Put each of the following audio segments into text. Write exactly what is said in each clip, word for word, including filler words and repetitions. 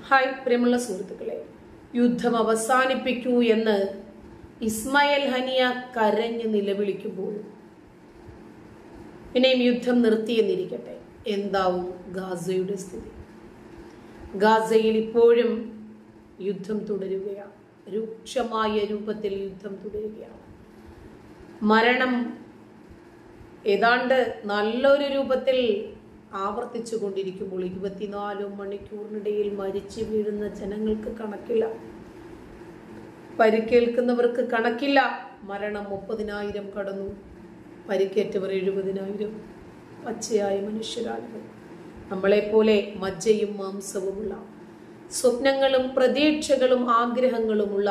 Hi പ്രിയമുള്ള സുഹൃത്തുക്കളെ, യുദ്ധം അവസാനിപ്പിക്കൂ എന്ന് ഇസ്മായിൽ ഹനിയ കരഞ്ഞ് നിലവിളിക്കുമ്പോൾ പിന്നെയും യുദ്ധം നിർത്തിയെന്നിരിക്കട്ടെ, എന്താവും ഗാസയുടെ സ്ഥിതി? ഗാസയിൽ ഇപ്പോഴും യുദ്ധം തുടരുകയാണ്. രൂക്ഷമായ രൂപത്തിൽ യുദ്ധം തുടരുകയാണ്. മരണം ഏതാണ്ട് നല്ലൊരു രൂപത്തിൽ ആവർത്തിച്ചു കൊണ്ടിരിക്കുമ്പോൾ ഇരുപത്തിനാല് മണിക്കൂറിനിടയിൽ മരിച്ചു വീഴുന്ന ജനങ്ങൾക്ക് കണക്കില്ല, പരിക്കേൽക്കുന്നവർക്ക് കണക്കില്ല. മരണം മുപ്പതിനായിരം കടന്നു, പരിക്കേറ്റവർ എഴുപതിനായിരം. പച്ചയായ മനുഷ്യരാണ്. നമ്മളെപ്പോലെ മജ്ജയും മാംസവുമുള്ള, സ്വപ്നങ്ങളും പ്രതീക്ഷകളും ആഗ്രഹങ്ങളുമുള്ള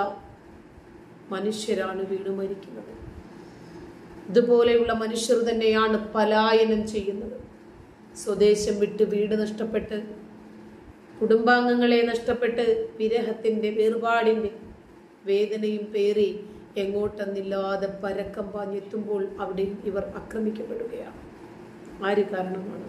മനുഷ്യരാണ് വീണു മരിക്കുന്നത്. ഇതുപോലെയുള്ള മനുഷ്യർ തന്നെയാണ് പലായനം ചെയ്യുന്നത്. സ്വദേശം വിട്ട് വീട് നഷ്ടപ്പെട്ട്, കുടുംബാംഗങ്ങളെ നഷ്ടപ്പെട്ട്, വിരഹത്തിന്റെ വേർപാടിന്റെ വേദനയും പേറി എങ്ങോട്ടെന്നില്ലാതെ പരക്കം പാഞ്ഞെത്തുമ്പോൾ അവിടെ ഇവർ ആക്രമിക്കപ്പെടുകയാണ്. ആര് കാരണമാണ്?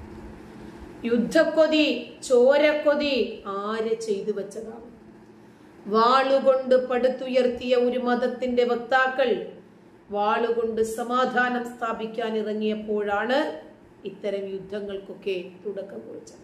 യുദ്ധക്കൊതി, ചോരക്കൊതി ആര് ചെയ്തു വെച്ചതാണ്? വാളുകൊണ്ട് പടുത്തുയർത്തിയ ഒരു മതത്തിന്റെ വക്താക്കൾ വാളുകൊണ്ട് സമാധാനം സ്ഥാപിക്കാൻ ഇറങ്ങിയപ്പോഴാണ് ഇത്തരം യുദ്ധങ്ങൾക്കൊക്കെ തുടക്കം കുറിച്ചത്.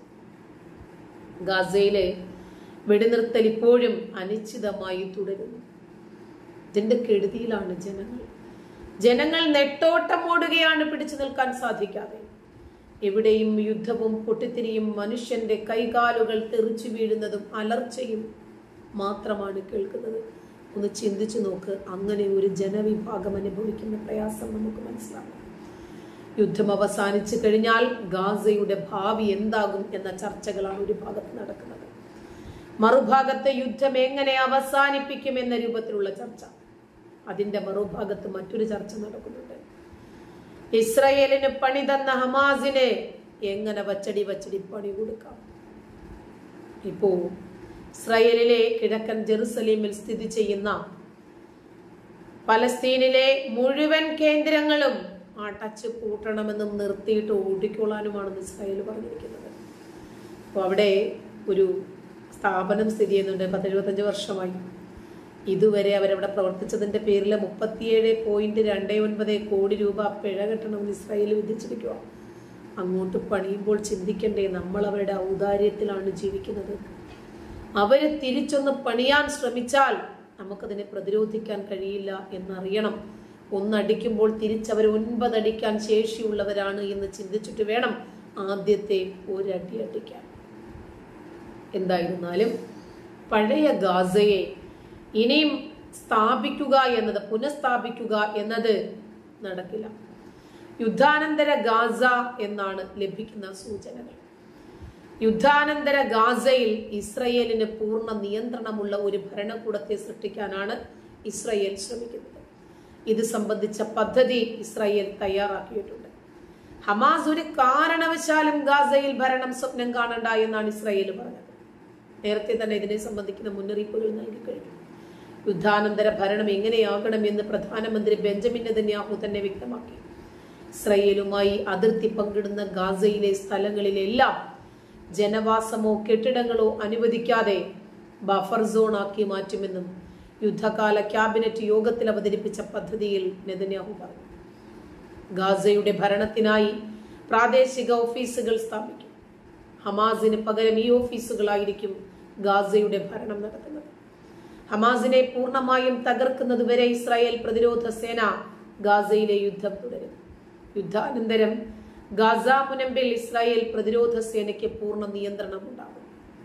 ഗാസയിലെ വെടിനിർത്തൽ ഇപ്പോഴും അനിശ്ചിതമായി തുടരുന്നു. ഇതിന്റെ കെടുതിയിലാണ് ജനങ്ങൾ. ജനങ്ങൾ നെട്ടോട്ടം ഓടുകയാണ്, പിടിച്ചു നിൽക്കാൻ സാധിക്കാതെ. എവിടെയും യുദ്ധവും പൊട്ടിത്തിരിയും മനുഷ്യന്റെ കൈകാലുകൾ തെറിച്ചു വീഴുന്നതും അലർച്ചയും മാത്രമാണ് കേൾക്കുന്നത്. ഒന്ന് ചിന്തിച്ചു നോക്ക്, അങ്ങനെ ഒരു ജനവിഭാഗം അനുഭവിക്കുന്ന പ്രയാസം നമുക്ക് മനസ്സിലാകും. യുദ്ധം അവസാനിച്ചു കഴിഞ്ഞാൽ ഗാസയുടെ ഭാവി എന്താകും എന്ന ചർച്ചകളാണ് ഒരു ഭാഗത്ത് നടക്കുന്നത്. മറുഭാഗത്ത് യുദ്ധം എങ്ങനെ അവസാനിപ്പിക്കും എന്ന രൂപത്തിലുള്ള ചർച്ച. അതിന്റെ മറുഭാഗത്ത് മറ്റൊരു ചർച്ച നടക്കുന്നുണ്ട്. ഇസ്രായേലിന് പണി തന്ന ഹമാസിന് എങ്ങനെ വച്ചടി വച്ചടി പണി കൊടുക്കാം. ഇപ്പോ ഇസ്രായേലിലെ കിഴക്കൻ ജെറുസലേമിൽ സ്ഥിതി ചെയ്യുന്ന പലസ്തീനിലെ മുഴുവൻ കേന്ദ്രങ്ങളും അടച്ച് പൂട്ടണമെന്നും നിർത്തിയിട്ട് ഓടിക്കൊള്ളാനുമാണെന്ന് ഇസ്രായേൽ പറഞ്ഞിരിക്കുന്നത്. അപ്പോൾ അവിടെ ഒരു സ്ഥാപനം സ്ഥിതി ചെയ്യുന്നുണ്ട്. പത്തെഴുപത്തഞ്ച് വർഷമായി ഇതുവരെ അവരവിടെ പ്രവർത്തിച്ചതിന്റെ പേരിൽ മുപ്പത്തിയേഴ് പോയിന്റ് രണ്ട് ഒൻപത് കോടി രൂപ പിഴ കെട്ടണമെന്ന് ഇസ്രായേൽ വിധിച്ചിരിക്കുക. അങ്ങോട്ട് പണിയുമ്പോൾ ചിന്തിക്കണ്ടേ, നമ്മൾ അവരുടെ ഔദാര്യത്തിലാണ് ജീവിക്കുന്നത്. അവര് തിരിച്ചൊന്ന് പണിയാൻ ശ്രമിച്ചാൽ നമുക്കതിനെ പ്രതിരോധിക്കാൻ കഴിയില്ല എന്നറിയണം. ഒന്നടിക്കുമ്പോൾ തിരിച്ചവർ ഒൻപതടിക്കാൻ ശേഷിയുള്ളവരാണ് എന്ന് ചിന്തിച്ചിട്ട് വേണം ആദ്യത്തെ ഒരടി അടിക്കാൻ. എന്തായിരുന്നാലും പഴയ ഗാസയെ ഇനിയും സ്ഥാപിക്കുക എന്നത്, പുനഃസ്ഥാപിക്കുക എന്നത് നടക്കില്ല. യുദ്ധാനന്തര ഗാസ എന്നാണ് ലഭിക്കുന്ന സൂചനകൾ. യുദ്ധാനന്തര ഗാസയിൽ ഇസ്രയേലിന് പൂർണ്ണ നിയന്ത്രണമുള്ള ഒരു ഭരണകൂടത്തെ സൃഷ്ടിക്കാനാണ് ഇസ്രയേൽ ശ്രമിക്കുന്നത്. ഇത് സംബന്ധിച്ച പദ്ധതി ഇസ്രായേൽ തയ്യാറാക്കിയിട്ടുണ്ട്. ഹമാസ് ഒരു കാരണവശാലും ഗാസയിൽ ഭരണം സ്വപ്നം കാണണ്ട എന്നാണ് ഇസ്രായേൽ പറഞ്ഞത്. നേരത്തെ തന്നെ ഇതിനെ സംബന്ധിക്കുന്ന മുന്നറിയിപ്പുകൾ നൽകി കഴിഞ്ഞു. യുദ്ധാനന്തര ഭരണം എങ്ങനെയാകണം എന്ന് പ്രധാനമന്ത്രി ബെഞ്ചമിൻ നെതന്യാഹു തന്നെ വ്യക്തമാക്കി. ഇസ്രായേലുമായി അതിർത്തി പങ്കിടുന്ന ഗാസയിലെ സ്ഥലങ്ങളിലെല്ലാം ജനവാസമോ കെട്ടിടങ്ങളോ അനുവദിക്കാതെ ബഫർ സോൺ ആക്കി മാറ്റുമെന്നും യുദ്ധകാല ക്യാബിനറ്റ് യോഗത്തിൽ അവതരിപ്പിച്ച പദ്ധതിയിൽ നെതന്യാഹു പറഞ്ഞു. ഗാസയുടെ ഭരണത്തിനായി പ്രാദേശിക ഓഫീസുകൾ സ്ഥാപിക്കും. ഹമാസിന് പകരം ഈ ഓഫീസുകളായിരിക്കും ഗാസയുടെ ഭരണം നടത്തുന്നത്. ഹമാസിനെ പൂർണ്ണമായും തകർക്കുന്നതുവരെ ഇസ്രായേൽ പ്രതിരോധ സേന ഗാസയിലെ യുദ്ധം തുടരും. യുദ്ധാനന്തരം ഗാസ മുനമ്പിൽ ഇസ്രായേൽ പ്രതിരോധ സേനയ്ക്ക് പൂർണ്ണ നിയന്ത്രണം ഉണ്ടാകും.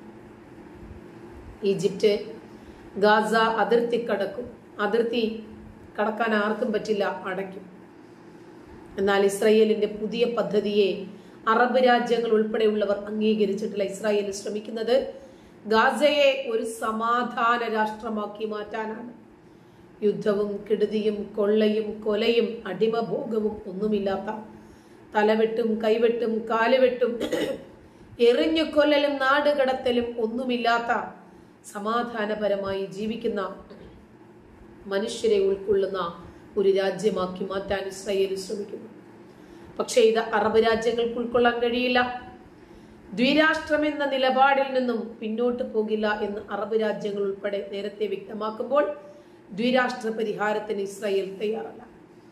ഈജിപ്റ്റ് ഗാസ അതിർത്തി കടക്കും. അതിർത്തി കടക്കാൻ ആർക്കും പറ്റില്ല, അടയ്ക്കും. എന്നാൽ ഇസ്രായേലിന്റെ പുതിയ പദ്ധതിയെ അറബ് രാജ്യങ്ങൾ ഉൾപ്പെടെയുള്ളവർ അംഗീകരിച്ചിട്ടില്ല. ഇസ്രായേൽ ശ്രമിക്കുന്നത് ഗാസയെ ഒരു സമാധാന രാഷ്ട്രമാക്കി മാറ്റാനാണ്. യുദ്ധവും കെടുതിയും കൊള്ളയും കൊലയും അടിമഭോഗവും ഒന്നുമില്ലാത്ത, തലവെട്ടും കൈവെട്ടും കാലുവെട്ടും എറിഞ്ഞു കൊല്ലലും നാടുകടത്തലും ഒന്നുമില്ലാത്ത, സമാധാനപരമായി ജീവിക്കുന്ന മനുഷ്യരെ ഉൾക്കൊള്ളുന്ന ഒരു രാജ്യമാക്കി മാറ്റാൻ ഇസ്രായേൽ ശ്രമിക്കുന്നു. പക്ഷേ ഇത് അറബ് രാജ്യങ്ങൾക്ക് ഉൾക്കൊള്ളാൻ കഴിയില്ല. ദ്വിരാഷ്ട്രം എന്ന നിലപാടിൽ നിന്നും പിന്നോട്ട് പോകില്ല എന്ന് അറബ് രാജ്യങ്ങൾ ഉൾപ്പെടെ നേരത്തെ വ്യക്തമാക്കുമ്പോൾ ദ്വിരാഷ്ട്ര പരിഹാരത്തിന് ഇസ്രായേൽ തയ്യാറല്ല.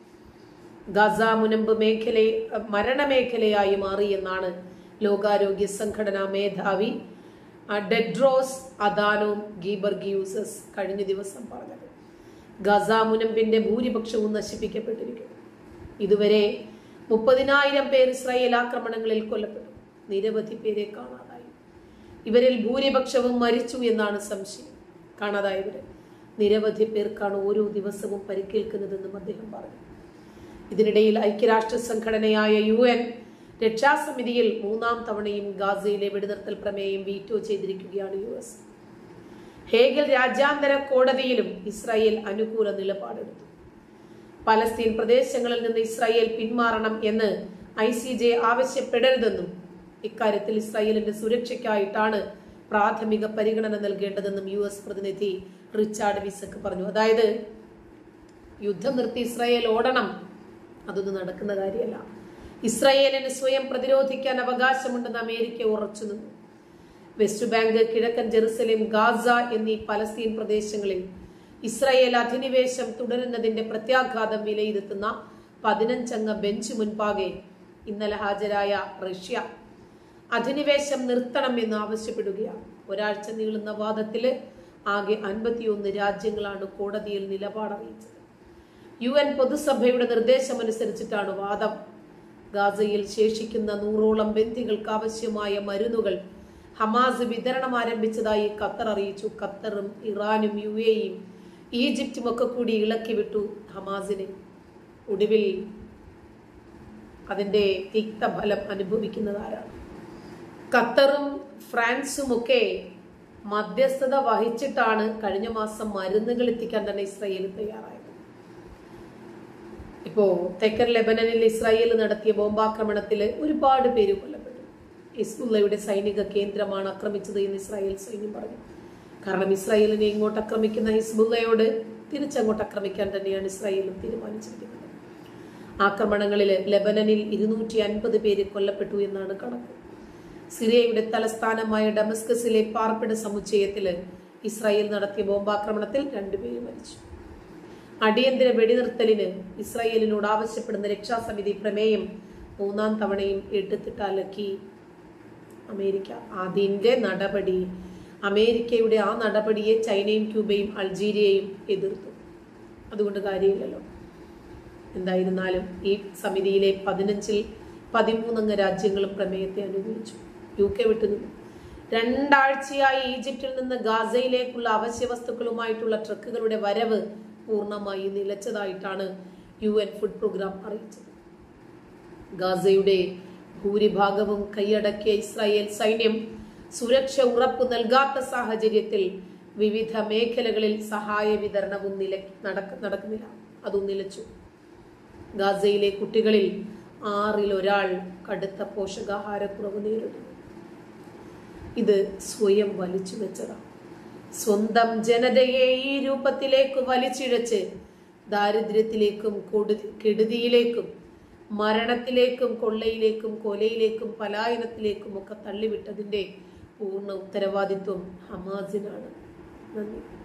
ഗസ മുനമ്പ് മേഖല മരണമേഖലയായി മാറി എന്നാണ് ലോകാരോഗ്യ സംഘടനാ മേധാവി ടെഡ്രോസ് അദാനോം ഗീബർഗിയൂസസ് കഴിഞ്ഞ ദിവസം പറഞ്ഞത്. ഗസ മുനമ്പിന്റെ ഭൂരിപക്ഷവും നശിപ്പിക്കപ്പെട്ടിരിക്കുന്നു. ഇതുവരെ മുപ്പതിനായിരം പേർ ഇസ്രായേൽ ആക്രമണങ്ങളിൽ കൊല്ലപ്പെട്ടു. നിരവധി പേരെ കാണാതായി. ഇവരിൽ ഭൂരിപക്ഷവും മരിച്ചു എന്നാണ് സംശയം. കാണാതായവര് നിരവധി പേർക്കാണ് ഓരോ ദിവസവും പരിക്കേൽക്കുന്നതെന്നും അദ്ദേഹം പറഞ്ഞു. ഇതിനിടയിൽ ഐക്യരാഷ്ട്ര സംഘടനയായ യു എൻ രക്ഷാസമിതിയിൽ മൂന്നാം തവണയും ഗാസയിലെ വെടിനിർത്തൽ പ്രമേയം വീറ്റോ ചെയ്തിരിക്കുകയാണ് യു എസ്. ഹേഗൽ രാജ്യാന്തര കോടതിയിലും ഇസ്രായേൽ അനുകൂല നിലപാടെടുത്തു. പലസ്തീൻ പ്രദേശങ്ങളിൽ നിന്ന് ഇസ്രായേൽ പിന്മാറണം എന്ന് ഐ സി ജെ ആവശ്യപ്പെടരുതെന്നും ഇക്കാര്യത്തിൽ ഇസ്രായേലിന്റെ സുരക്ഷയ്ക്കായിട്ടാണ് പ്രാഥമിക പരിഗണന നൽകേണ്ടതെന്നും യു എസ് പ്രതിനിധി റിച്ചാർഡ് വിസക്ക് പറഞ്ഞു. അതായത് യുദ്ധം നിർത്തി ഇസ്രായേൽ ഓടണം, അതൊന്നും നടക്കുന്ന കാര്യമല്ല. ഇസ്രായേലിന് സ്വയം പ്രതിരോധിക്കാൻ അവകാശമുണ്ടെന്ന് അമേരിക്ക ഉറച്ചു നിന്നു. വെസ്റ്റ് ബാങ്ക്, കിഴക്കൻ ജെറുസലേം, ഗാസ എന്നീ പലസ്തീൻ പ്രദേശങ്ങളിൽ ഇസ്രായേൽ അധിനിവേശം തുടരുന്നതിന്റെ പ്രത്യാഘാതം വിലയിരുത്തുന്ന പതിനഞ്ചംഗ ബെഞ്ച് മുൻപാകെ ഇന്നലെ ഹാജരായ റഷ്യ അധിനിവേശം നിർത്തണം എന്ന് ആവശ്യപ്പെടുകയാണ്. ഒരാഴ്ച നീളുന്ന വാദത്തില് ആകെ അൻപത്തിയൊന്ന് രാജ്യങ്ങളാണ് കോടതിയിൽ നിലപാടറിയിച്ചത്. യു എൻ പൊതുസഭയുടെ നിർദ്ദേശമനുസരിച്ചിട്ടാണ് വാദം. ഗാസയിൽ ശേഷിക്കുന്ന നൂറോളം ബന്ദികൾക്ക് ആവശ്യമായ മരുന്നുകൾ ഹമാസ് വിതരണം ആരംഭിച്ചതായി ഖത്തർ അറിയിച്ചു. ഖത്തറും ഇറാനും യു എയും ഈജിപ്തും ഒക്കെ കൂടി ഇളക്കി വിട്ടു ഹമാസിനെ. ഒടുവിൽ അതിന്റെ തിക്തഫലം അനുഭവിക്കുന്നത് ആരാണ്? ഖത്തറും ഫ്രാൻസും ഒക്കെ മധ്യസ്ഥത വഹിച്ചിട്ടാണ് കഴിഞ്ഞ മാസം മരുന്നുകൾ എത്തിക്കാൻ തന്നെ ഇസ്രായേൽ തയ്യാറായത്. ഇപ്പോ തെക്കൻ ലെബനനിൽ ഇസ്രായേൽ നടത്തിയ ബോംബാക്രമണത്തിൽ ഒരുപാട് പേര് കൊല്ലപ്പെട്ടു. ഹിസ്ബുള്ളയുടെ സൈനിക കേന്ദ്രമാണ് ആക്രമിച്ചത് എന്ന് ഇസ്രായേൽ സൈന്യം പറഞ്ഞു. കാരണം ഇസ്രായേലിനെ ഇങ്ങോട്ട് ആക്രമിക്കുന്ന ഹിസ്ബുള്ളയോട് തിരിച്ചങ്ങോട്ട് ആക്രമിക്കാൻ തന്നെയാണ് ഇസ്രായേലും തീരുമാനിച്ചിരിക്കുന്നത്. ആക്രമണങ്ങളിൽ ലെബനനിൽ ഇരുന്നൂറ്റി അൻപത് പേര് കൊല്ലപ്പെട്ടു എന്നാണ് കണക്ക്. സിറിയയുടെ തലസ്ഥാനമായ ഡമസ്കസിലെ പാർപ്പിട സമുച്ചയത്തില് ഇസ്രായേൽ നടത്തിയ ബോംബാക്രമണത്തിൽ രണ്ടുപേര് മരിച്ചു. അടിയന്തര വെടിനിർത്തലിന് ഇസ്രായേലിനോട് ആവശ്യപ്പെടുന്ന രക്ഷാസമിതി പ്രമേയം മൂന്നാം തവണയും എടുത്തിട്ടലക്കി അമേരിക്ക. അതിന്റെ നടപടി അമേരിക്കയുടെ ആ നടപടിയെ ചൈനയും ക്യൂബയും അൾജീരിയയും എതിർത്തു. അതുകൊണ്ട് കാര്യമില്ലല്ലോ. എന്തായിരുന്നാലും ഈ സമിതിയിലെ പതിനഞ്ചിൽ പതിമൂന്നംഗ രാജ്യങ്ങളും പ്രമേയത്തെ അനുകൂലിച്ചു. U K വിട്ടുനിന്നു. രണ്ടാഴ്ചയായി ഈജിപ്തിൽ നിന്ന് ഗാസയിലേക്കുള്ള അവശ്യ വസ്തുക്കളുമായിട്ടുള്ള ട്രക്കുകളുടെ വരവ് പൂർണ്ണമായി നിലച്ചതായിട്ടാണ് യു എൻ ഫുഡ് പ്രോഗ്രാം അറിയിച്ചത്. ഗാസയുടെ ഭൂരിഭാഗവും കൈയടക്കിയ ഇസ്രായേൽ സൈന്യം സുരക്ഷ ഉറപ്പു നൽകാത്ത സാഹചര്യത്തിൽ വിവിധ മേഖലകളിൽ സഹായ വിതരണവും നില നടക്കുന്നില്ല. അതും നിലച്ചു. ഗാസയിലെ കുട്ടികളിൽ ആറിൽ ഒരാൾ കടുത്ത പോഷകാഹാരക്കുറവ് നേരിടുന്നു. ഇത് സ്വയം വലിച്ചു വെച്ചതാണ്. സ്വന്തം ജനതയെ ഈ രൂപത്തിലേക്ക് വലിച്ചിഴച്ച് ദാരിദ്ര്യത്തിലേക്കും കെടുതിയിലേക്കും മരണത്തിലേക്കും കൊള്ളയിലേക്കും കൊലയിലേക്കും പലായനത്തിലേക്കും ഒക്കെ തള്ളിവിട്ടതിന്റെ പൂർണ്ണ ഉത്തരവാദിത്വം ഹമാസിനാണ്. നന്ദി.